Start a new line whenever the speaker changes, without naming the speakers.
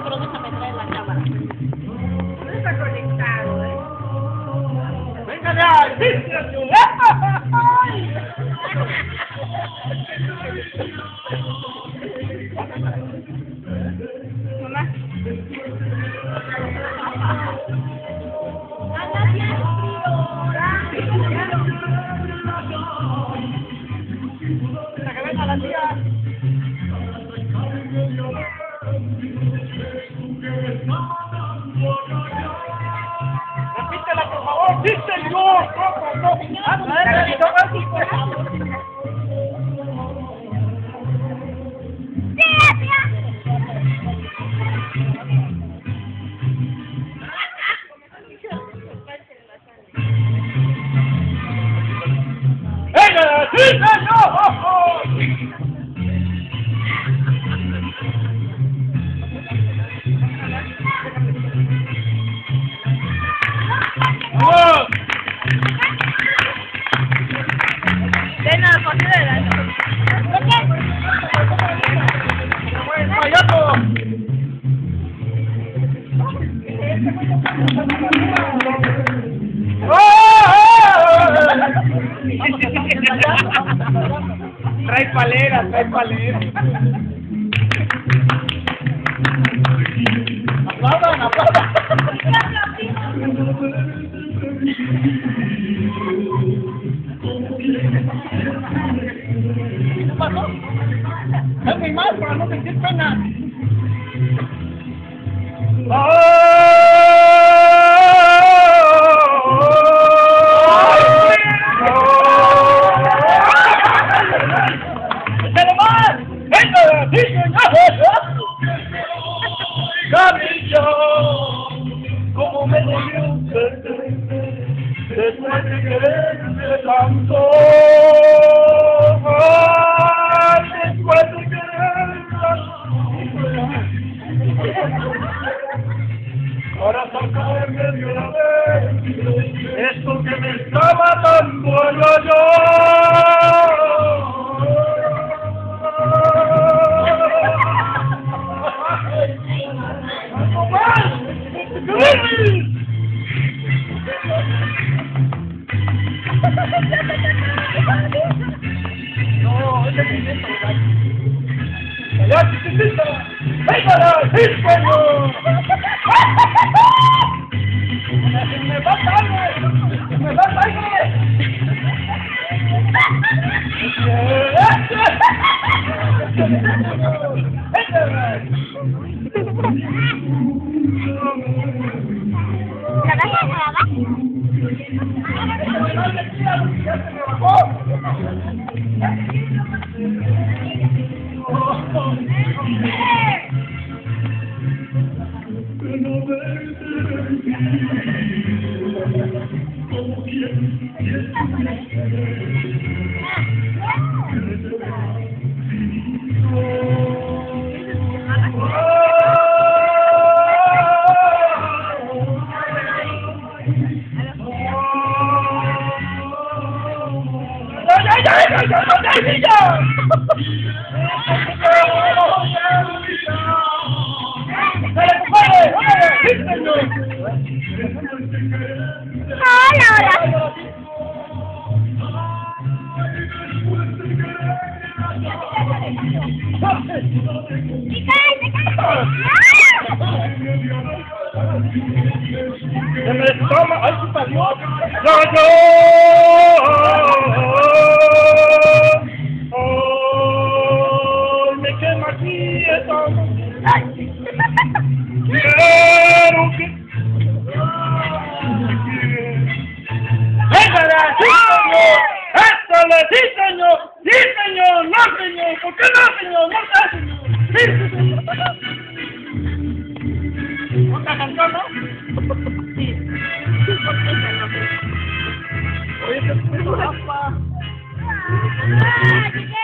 Pero déjame traer la cámara.
No está conectado, ¿eh?
¡Venga ya!
Mamá.
¡Que venga la tía! Repítela, por favor. ¡Sí, señor! ¡Venga! ¡Sí, señor! ¡Vamos!
Ven a la partida del año.
¡Payaso! Trae palera, trae palera. Aplaudan, aplaudan. ¿Qué pasó? Es mi mal para no sentir pena. ¡Échale más! ¡Venga! ¡Sí, señor! Camillo, como me dolió perderte después de quererte tanto. Ay, después de quererte tanto. Ahora toca en medio de la vez esto que me está matando No, ese es mi nieto, ¿verdad? ¡Allá, chiquitita! ¡Venga, sí, señor! ¡Me va sangre! ¡Me va sangre! Se me toma, ay, sí salió. Me quema aquí esta. Quiero que. ¡Venga, sí, señor! ¡Éstale, sí, señor! ¡Sí, señor! ¡No, señor! ¿Por qué no, señor? ¡No está, señor! ¡Sí, señor! ¿Otra canción, no?
Sí.
Oye, te puso Rafa.
¡Ah, llegué!